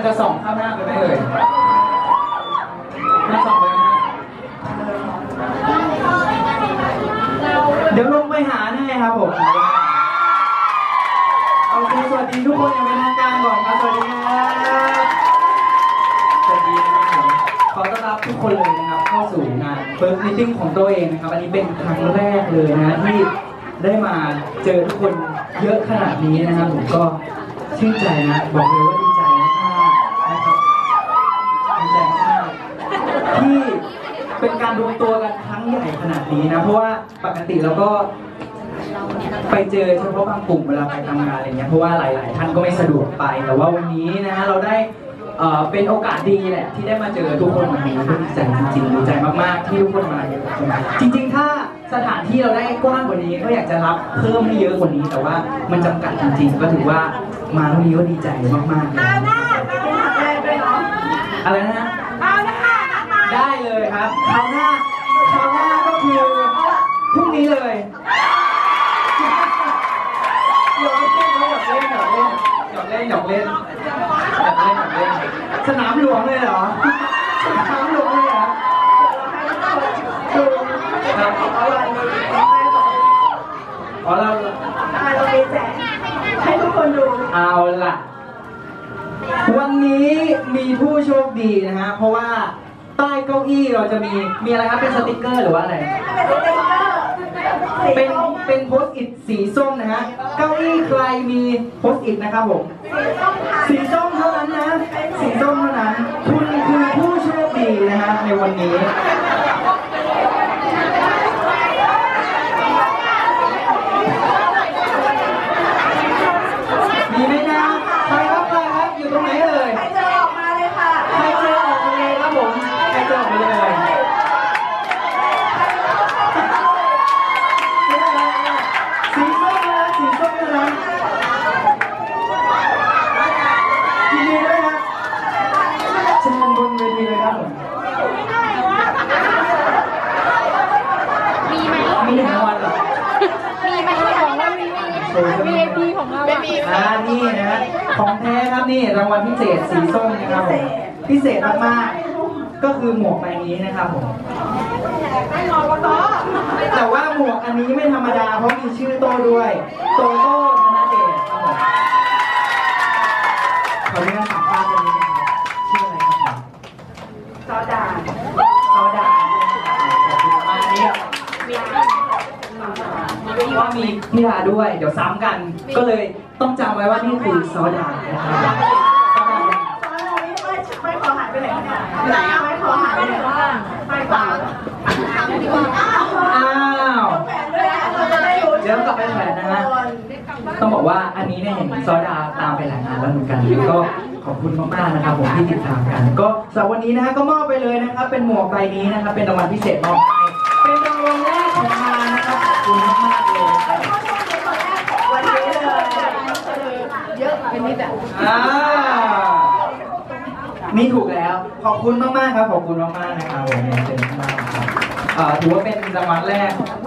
จะส่องข้างหน้าไปไหมเอ่ยน่าส่องไปไหมฮะเดี๋ยวลงไปหาแน่ครับผมโอเคสวัสดีทุกคนอย่างเป็นทางการก่อนครับสวัสดีครับสวัสดีนะครับขอต้อนรับทุกคนเลยนะครับเข้าสู่งาน First Meeting ของตัวเองนะครับอันนี้เป็นครั้งแรกเลยนะที่ได้มาเจอทุกคนเยอะขนาดนี้นะครับผมก็ชื่นใจนะบอกเลยว่าดีใจมากๆนะครับดีใจมากๆที่เป็นการรวมตัวกันครั้งใหญ่ขนาดนี้นะเพราะว่าปกติเราก็ไปเจอเฉพาะบางกลุ่มเวลาไปทำงานอะไรเงี้ยเพราะว่าหลายๆท่านก็ไม่สะดวกไปแต่ว่าวันนี้นะเราได้เป็นโอกาสดีแหละที่ได้มาเจอทุกคนวันนี้ก็ดีใจจริงๆดีใจมากๆที่ทุกคนมาเยอะจริงๆถ้าสถานที่เราได้กว้างกว่านี้ก็อยากจะรับเพิ่มให้เยอะกว่านี้แต่ว่ามันจำกัดจริงๆก็ถือว่ามาวันนี้ก็ดีใจมากๆเลยอะไรนะได้เลยครับคราวหน้าก็คือพรุ่งนี้เลยหยอกเล่นสนามหลวงเลยเหรอสนามหลวงเลยเหรออ๋อเรามีแจกให้ทุกคนดูเอาล่ะวันนี้มีผู้โชคดีนะฮะเพราะว่าใต้เก้าอี้เราจะมีอะไรครับเป็นสติกเกอร์หรือว่าอะไรเป็นโพสต์อิทสีส้มนะฮะเก้าอี้ใครมีโพสต์อิทนะครับผมสีส้มเท่านั้นนะสีส้มเท่านั้นคุณคือผู้โชคดีนะฮะในวันนี้มีไหมนะใครครับอยู่ตรงไหนเลยใครเจอออกมาเลยค่ะใครเจอออกมาเลยครับผมใครเจอออกมาเลยสีส้มนะยินดีด้วยครับเชิญบนเวทีเลยครับผมมีรางวัลเหรอมีไหมของเรามีVIP ของเรานี่นะของแท้ครับนี่รางวัลพิเศษสีส้มนะครับผมพิเศษมากๆก็คือหมวกใบนี้นะครับผมแต่ว่าหมวกอันนี้ไม่ธรรมดาเพราะมีชื่อโต้ด้วยโตโต้ธนเดชครับผมขออนุญาตสัมภาษณ์ตรงนี้นะครับชื่ออะไรครับผมซอดาอันนี้ว่ามีพี่ดาด้วยเดี๋ยวซ้ำกันก็เลยต้องจำไว้ว่านี่คือซอดานะครับไม่ขอหายไปไหนไม่ขอหายไปไหนไม่ขออ้าวเดี๋ยวกลับไปแผนนะฮะต้องบอกว่าอันนี้เนี่ยเห็นซอดาตามไปหลายงานแล้วเหมือนกันก็ขอบคุณมากๆนะครับผมที่ติดตามกันก็สำหรับวันนี้นะฮะก็มอบไปเลยนะครับเป็นหมวกใบนี้นะครับเป็นรางวัลพิเศษมอบให้เป็นรางวัลแรกของงานนะครับขอบคุณมากๆเลยวันนี้เลยเยอะเป็นนิดแบบนี่ถูกแล้วขอบคุณมากๆครับขอบคุณมากๆนะครับผมเป็นมากครับถือว่าเป็นรางวัลแรก